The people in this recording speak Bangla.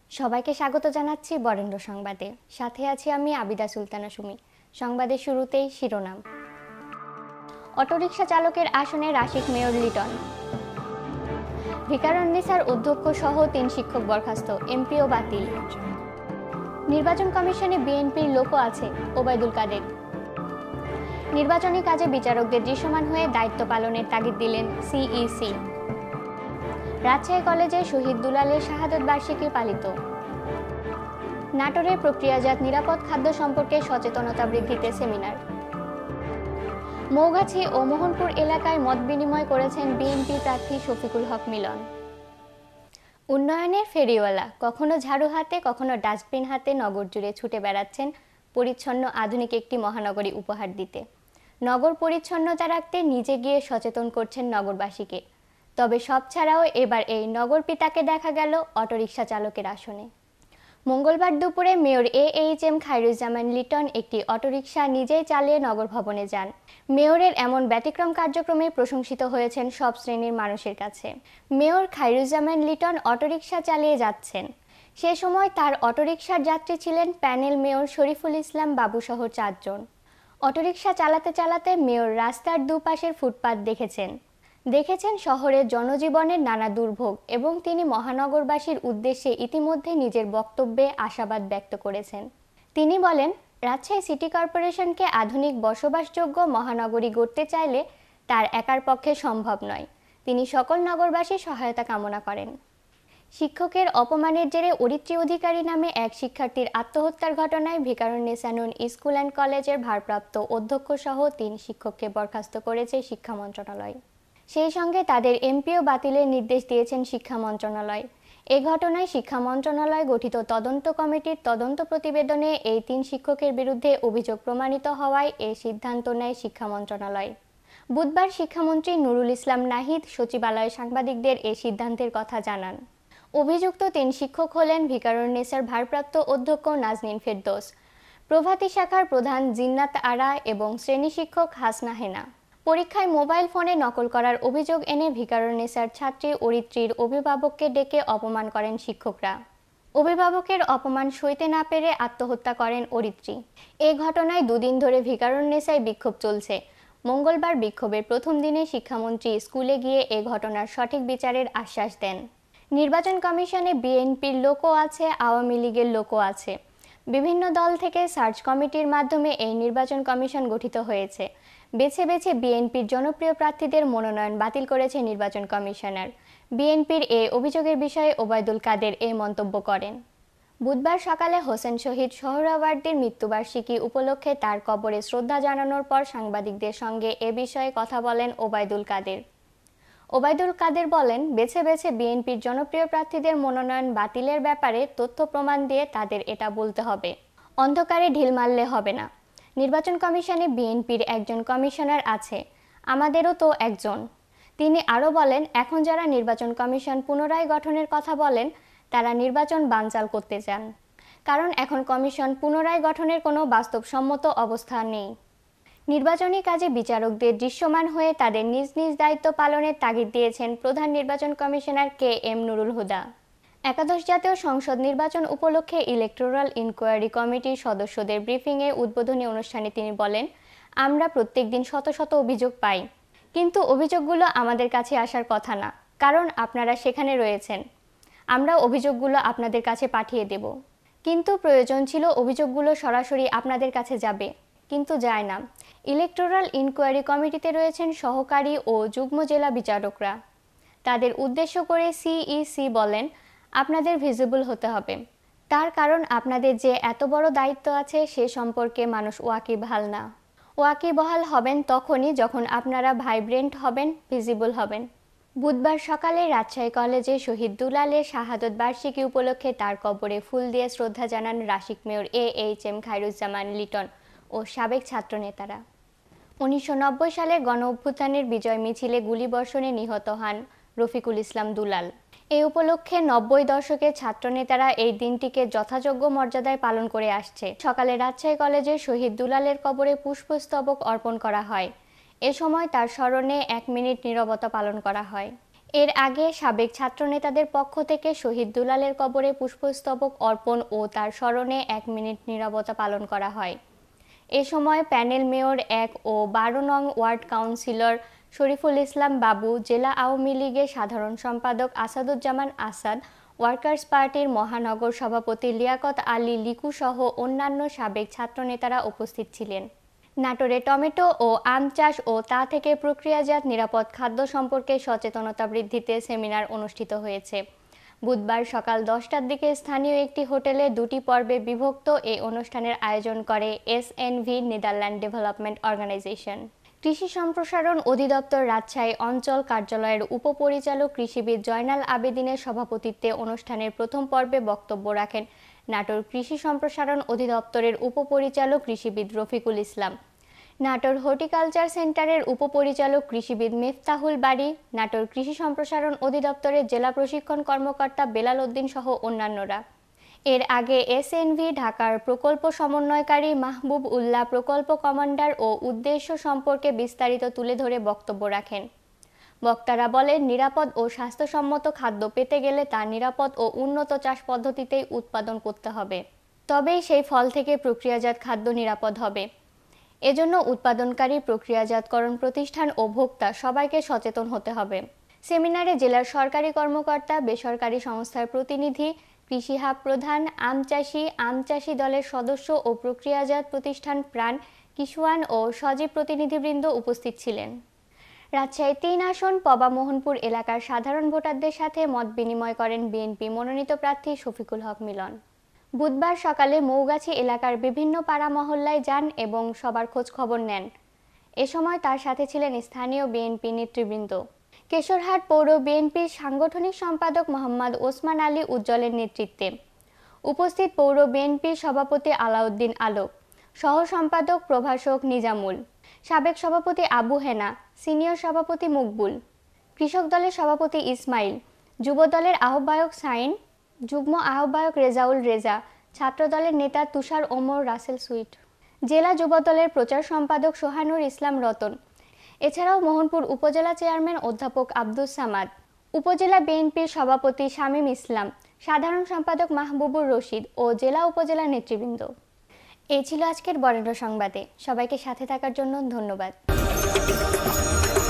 সবাইকে স্বাগত জানাচ্ছি বরেন্দ্র সংবাদে। সাথে আছি আমি আবিদা সুলতানা সুমি। সংবাদের শুরুতেই শিরোনাম। অটোরিকশা চালকের আসনে রাশিক মেয়র লিটন। ভিকারুন্নিসার অধ্যক্ষ সহ ৩ শিক্ষক বরখাস্ত, এমপিও বাতিল। নির্বাচন কমিশনে বিএনপির লোকও আছে, ওবায়দুল কাদের। নির্বাচনী কাজে বিচারকদের দৃশ্যমান হয়ে দায়িত্ব পালনের তাগিদ দিলেন সিইসি। রাজশাহী কলেজে শহীদ দুলালের শাহাদত বার্ষিকী পালিত। নাটোরে প্রক্রিয়াজাত নিরাপদ খাদ্য সম্পর্কে সচেতনতা বৃদ্ধিতে সেমিনার। মৌগাছি ও মোহনপুর এলাকায় মত বিনিময় করেছেন বিএনপি প্রার্থী শফিকুল হক মিলন। উন্নয়নের ফেরিওয়ালা, কখনো ঝাড়ু হাতে কখনো ডাস্টবিন হাতে নগর জুড়ে ছুটে বেড়াচ্ছেন পরিচ্ছন্ন আধুনিক একটি মহানগরী উপহার দিতে। নগর পরিচ্ছন্নতা রাখতে নিজে গিয়ে সচেতন করছেন নগরবাসীকে। তবে সব ছাড়াও এবার এই নগর পিতাকে দেখা গেল অটোরিকশা চালকের আসনে। মঙ্গলবার দুপুরে মেয়র AHM খায়রুজ্জামান লিটন একটি অটোরিকশা নিজেই চালিয়ে নগর ভবনে যান। মেয়রের এমন ব্যতিক্রম কার্যক্রমে প্রশংসিত হয়েছেন সব শ্রেণীর মানুষের কাছে। মেয়র খায়রুজ্জামান লিটন অটোরিকশা চালিয়ে যাচ্ছেন। সে সময় তার অটোরিকশার যাত্রী ছিলেন প্যানেল মেয়র শরীফুল ইসলাম বাবুসহ 4 জন। অটোরিকশা চালাতে চালাতে মেয়র রাস্তার দুপাশের ফুটপাত দেখেছেন শহরের জনজীবনের নানা দুর্ভোগ এবং তিনি মহানগরবাসীর উদ্দেশ্যে ইতিমধ্যে নিজের বক্তব্যে আশাবাদ ব্যক্ত করেছেন। তিনি বলেন, রাজশাহী সিটি কর্পোরেশনকে আধুনিক বসবাসযোগ্য মহানগরী গড়তে চাইলে তার একার পক্ষে সম্ভব নয়। তিনি সকল নগরবাসীর সহায়তা কামনা করেন। শিক্ষকের অপমানের জেরে অরিত্রী অধিকারী নামে এক শিক্ষার্থীর আত্মহত্যার ঘটনায় ভিকারুন্নিসা নূন স্কুল অ্যান্ড কলেজের ভারপ্রাপ্ত অধ্যক্ষ সহ 3 শিক্ষককে বরখাস্ত করেছে শিক্ষা মন্ত্রণালয়। সেই সঙ্গে তাদের এমপিও বাতিলের নির্দেশ দিয়েছেন শিক্ষা মন্ত্রণালয়। এ ঘটনায় শিক্ষা মন্ত্রণালয় গঠিত তদন্ত কমিটির তদন্ত প্রতিবেদনে এই 3 শিক্ষকের বিরুদ্ধে অভিযোগ প্রমাণিত হওয়ায় এ সিদ্ধান্ত নেয় শিক্ষা মন্ত্রণালয়। বুধবার শিক্ষামন্ত্রী নুরুল ইসলাম নাহিদ সচিবালয়ে সাংবাদিকদের এ সিদ্ধান্তের কথা জানান। অভিযুক্ত 3 শিক্ষক হলেন ভিকারুন্নিসার ভারপ্রাপ্ত অধ্যক্ষ নাজনীন ফেরদৌস, প্রভাতী শাখার প্রধান জিন্নাত আরা এবং শ্রেণী শিক্ষক হাসনা হেনা। পরীক্ষায় মোবাইল ফোনে নকল করার অভিযোগ এনে ভিকারুন্নিসার ছাত্রী অরিত্রীর অভিভাবককে ডেকে অপমান করেন শিক্ষকরা। অভিভাবকের অপমান সইতে না পেরে আত্মহত্যা করেন অরিত্রী। এ ঘটনায় 2 দিন ধরে ভিকারুন্নিসায় বিক্ষোভ চলছে। মঙ্গলবার বিক্ষোভের প্রথম দিনে শিক্ষামন্ত্রী স্কুলে গিয়ে এ ঘটনার সঠিক বিচারের আশ্বাস দেন। নির্বাচন কমিশনে বিএনপির লোকও আছে, আওয়ামী লীগের লোকও আছে। বিভিন্ন দল থেকে সার্চ কমিটির মাধ্যমে এই নির্বাচন কমিশন গঠিত হয়েছে। বেছে বেছে বিএনপির জনপ্রিয় প্রার্থীদের মনোনয়ন বাতিল করেছে নির্বাচন কমিশনার। বিএনপির এ অভিযোগের বিষয়ে ওবায়দুল কাদের এই মন্তব্য করেন। বুধবার সকালে হোসেন শহীদ সোহরাওয়ার্দীর মৃত্যুবার্ষিকী উপলক্ষে তার কবরে শ্রদ্ধা জানানোর পর সাংবাদিকদের সঙ্গে এ বিষয়ে কথা বলেন ওবায়দুল কাদের। ওবায়দুল কাদের বলেন, বেছে বেছে বিএনপির জনপ্রিয় প্রার্থীদের মনোনয়ন বাতিলের ব্যাপারে তথ্য প্রমাণ দিয়ে তাদের এটা বলতে হবে। অন্ধকারে ঢিল মারলে হবে না। নির্বাচন কমিশনে বিএনপির একজন কমিশনার আছে, আমাদেরও তো একজন। তিনি আরও বলেন, এখন যারা নির্বাচন কমিশন পুনরায় গঠনের কথা বলেন তারা নির্বাচন বানচাল করতে চান। কারণ এখন কমিশন পুনরায় গঠনের কোনো বাস্তবসম্মত অবস্থা নেই। নির্বাচনী কাজে বিচারকদের দৃশ্যমান হয়ে তাদের নিজ নিজ দায়িত্ব পালনের তাগিদ দিয়েছেন প্রধান নির্বাচন কমিশনার KM নুরুল হুদা। একাদশ জাতীয় সংসদ নির্বাচন উপলক্ষে ইলেকটোরাল ইনকোয়ারি কমিটির সদস্যদের ব্রিফিংয়ে উদ্বোধনী অনুষ্ঠানে তিনি বলেন, আমরা প্রত্যেকদিন শত শত অভিযোগ পাই, কিন্তু অভিযোগগুলো আমাদের কাছে আসার কথা না, কারণ আপনারা সেখানে রয়েছেন। আমরা অভিযোগগুলো আপনাদের কাছে পাঠিয়ে দেব, কিন্তু প্রয়োজন ছিল অভিযোগগুলো সরাসরি আপনাদের কাছে যাবে, কিন্তু যায় না। ইলেকটোরাল ইনকোয়ারি কমিটিতে রয়েছেন সহকারী ও যুগ্ম জেলা বিচারকরা। তাদের উদ্দেশ্য করে সিইসি বলেন, আপনাদের ভিজিবল হতে হবে। তার কারণ আপনাদের যে এত বড় দায়িত্ব আছে সে সম্পর্কে মানুষ ওয়াকিবহাল না। ওয়াকিবহাল হবেন তখনই যখন আপনারা ভাইব্রেন্ট হবেন, ভিজিবল হবেন। বুধবার সকালে রাজশাহী কলেজে শহীদ দুলালের শাহাদত বার্ষিকী উপলক্ষে তার কবরে ফুল দিয়ে শ্রদ্ধা জানান রাশিক মেয়র AHM খায়রুজ্জামান লিটন ও সাবেক ছাত্রনেতারা। 1990 সালে গণ অভ্যুত্থানের বিজয় মিছিলে গুলিবর্ষণে নিহত হন রফিকুল ইসলাম দুলাল। এই উপলক্ষে 90 দশকের ছাত্রনেতারা এই দিনটিকে যথাযোগ্য মর্যাদায় পালন করে আসছে। সকালে রাজশাহী কলেজে শহীদ দুলালের কবরে পুষ্পস্তবক অর্পণ করা হয়। এ সময় তার স্মরণে 1 মিনিট নীরবতা পালন করা হয়। এর আগে সাবেক ছাত্রনেতাদের পক্ষ থেকে শহীদ দুলালের কবরে পুষ্পস্তবক অর্পণ ও তার স্মরণে 1 মিনিট নীরবতা পালন করা হয়। এ সময় প্যানেল মেয়র 1 ও 12 নং ওয়ার্ড কাউন্সিলর শরীফুল ইসলাম বাবু, জেলা আওয়ামী লীগের সাধারণ সম্পাদক আসাদুজ্জামান আসাদ, ওয়ার্কার্স পার্টির মহানগর সভাপতি লিয়াকত আলী লিকু সহ অন্যান্য সাবেক ছাত্রনেতারা উপস্থিত ছিলেন। নাটোরে টমেটো ও আম চাষ ও তা থেকে প্রক্রিয়াজাত নিরাপদ খাদ্য সম্পর্কে সচেতনতা বৃদ্ধিতে সেমিনার অনুষ্ঠিত হয়েছে। বুধবার সকাল 10টার দিকে স্থানীয় একটি হোটেলে 2টি পর্বে বিভক্ত এই অনুষ্ঠানের আয়োজন করে এসএনভি নেদারল্যান্ড ডেভেলপমেন্ট অর্গানাইজেশন। কৃষি সম্প্রসারণ অধিদপ্তর রাজশাহী অঞ্চল কার্যালয়ের উপপরিচালক কৃষিবিদ জয়নাল আবেদিনের সভাপতিত্বে অনুষ্ঠানের প্রথম পর্বে বক্তব্য রাখেন নাটোর কৃষি সম্প্রসারণ অধিদপ্তরের উপপরিচালক কৃষিবিদ রফিকুল ইসলাম, নাটোর হর্টিকালচার সেন্টারের উপপরিচালক কৃষিবিদ মিফতাহুল বাড়ি, নাটোর কৃষি সম্প্রসারণ অধিদপ্তরের জেলা প্রশিক্ষণ কর্মকর্তা বেলাল উদ্দিন সহ অন্যান্যরা। এর আগে এসএনভি ঢাকার প্রকল্প সমন্বয়কারী মাহবুব উল্লাহ প্রকল্প কমান্ডার ও উদ্দেশ্য সম্পর্কে বিস্তারিত তুলে ধরে বক্তব্য রাখেন। বক্তারা বলেন, নিরাপদ ও স্বাস্থ্যসম্মত খাদ্য পেতে গেলে তা নিরাপদ ও উন্নত চাষ পদ্ধতিতেই উৎপাদন করতে হবে, তবেই সেই ফল থেকে প্রক্রিয়াজাত খাদ্য নিরাপদ হবে। এজন্য উৎপাদনকারী, প্রক্রিয়াজাতকরণ প্রতিষ্ঠান ও ভোক্তা সবাইকে সচেতন হতে হবে। সেমিনারে জেলার সরকারি কর্মকর্তা, বেসরকারি সংস্থার প্রতিনিধি, কৃষি হাব প্রধান, আম চাষি দলের সদস্য ও প্রক্রিয়াজাত প্রতিষ্ঠান প্রাণ, কিশুয়ান ও সজীব প্রতিনিধিবৃন্দ উপস্থিত ছিলেন। রাজশাহী 3 আসন পবা মোহনপুর এলাকার সাধারণ ভোটারদের সাথে মত বিনিময় করেন বিএনপি মনোনীত প্রার্থী শফিকুল হক মিলন। বুধবার সকালে মৌগাছি এলাকার বিভিন্ন পাড়া মহল্লায় যান এবং সবার খোঁজ খবর নেন। এ সময় তার সাথে ছিলেন স্থানীয় বিএনপি নেতৃবৃন্দ। কেশরহাট পৌর বিএনপির সাংগঠনিক সম্পাদক মোহাম্মদ ওসমান আলী উজ্জ্বলের নেতৃত্বে উপস্থিত পৌর বিএনপির সভাপতি আলাউদ্দিন আলোক, সহ সম্পাদক প্রভাষক নিজামুল, সাবেক সভাপতি আবু হেনা, সিনিয়র সভাপতি মকবুল, কৃষক দলের সভাপতি ইসমাইল, যুব দলের আহ্বায়ক সাইন, যুগ্ম আহ্বায়ক রেজাউল রেজা, ছাত্র দলের নেতা তুষার ওমর রাসেল সুইট, জেলা যুব দলের প্রচার সম্পাদক সোহানুর ইসলাম রতন, এছাড়াও মোহনপুর উপজেলা চেয়ারম্যান অধ্যাপক আব্দুস সামাদ, উপজেলা বিএনপির সভাপতি শামীম ইসলাম, সাধারণ সম্পাদক মাহবুবুর রশিদ ও জেলা উপজেলা নেতৃবৃন্দ। এই ছিল আজকের বরেণ্য সংবাদে। সবাইকে সাথে থাকার জন্য ধন্যবাদ।